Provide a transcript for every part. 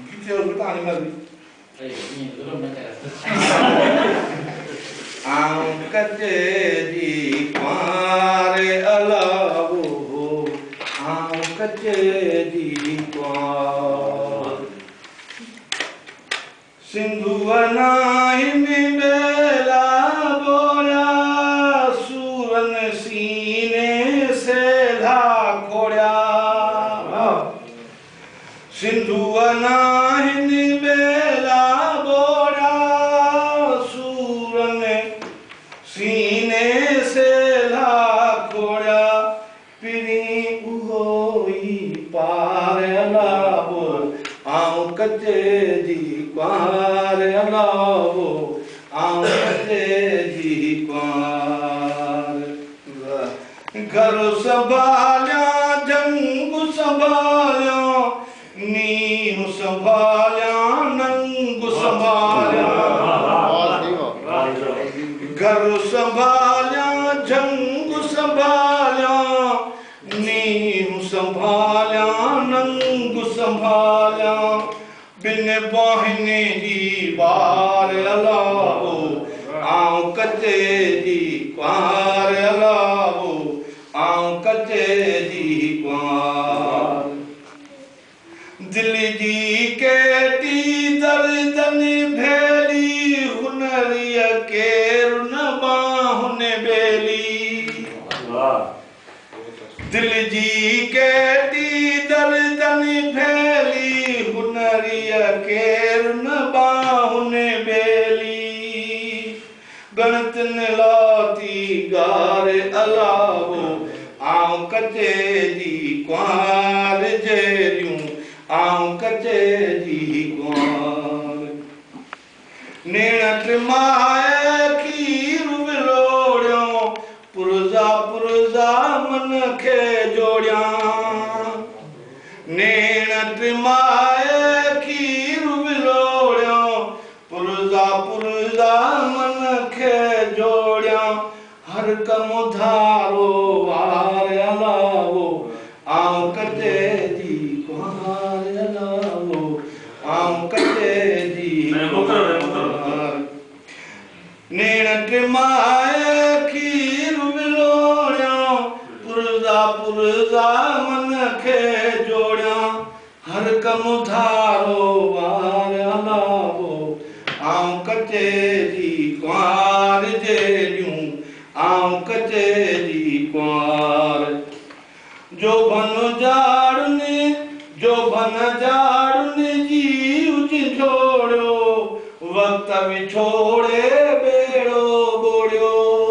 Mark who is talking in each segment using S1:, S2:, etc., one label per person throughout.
S1: किथे बतानी मर्दी
S2: ini belum baca.
S1: angkat di kuare alawo angkat di kuar सिंधुवना में बेला बोया सूरन सीने से धा खोया सिंधुवना में बेला बोया सूरन सीने से धा खोया पिरी उहोई पार अलावो आऊं कचे जी कुआर अलावो आऊं कचे जी कुआर घर संभालिया जंग संभालिया नींह संभालिया नंग संभालिया घर संभालिया जंग संभालिया नींह संभालिया नंग संभालिया बिन बाहिने जी बार अलावो आऊं कचे जी कुआर अलावो आऊं कचे जी कुआर दिल जी केटी दर्दन भेली हुनरिय केर न बाहुन बेली दिल जी केटी दर्दन भेली हुनरिय केर न बाहुन बेली गणतन लाती गार अलावो आऊं कचे जी कुआर जेरियूं आऊं कचे जी कुआर नेण ट्रिमाए खीर विलोड़ियो पुरजा पुरजा मन खे जोड़िया नेण ट्रिमाए खीर विलोड़ियो पुरजा पुरजा मन खे जोड़िया हर कम धारो वार अलावो आऊं कचे जी कुआर अलावो आऊं कचे जी कुआर नेण ट्रिमाए खीर विलोड़ियो पुरजा पुरजा मन खे जोड़िया हर कम धारो वार अलावो आऊं कचे जी कुआर जेरियूं आऊं कचे जी कुआर जो बन जाड़ने जीव झोड़ियो वक्त विछोड़े बेड़ो बोड़ियो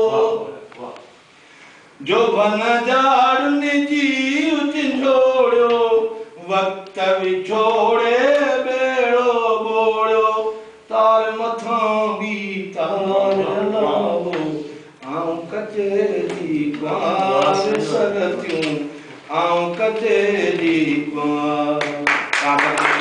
S1: जो बन जाड़ने जीव झोड़ियो वक्त विछोड़े बेड़ो बोड़ियो तार मथां भी तार अलावो आऊं कचे जी कुआर सरतियूं आऊं कचे जी कुआर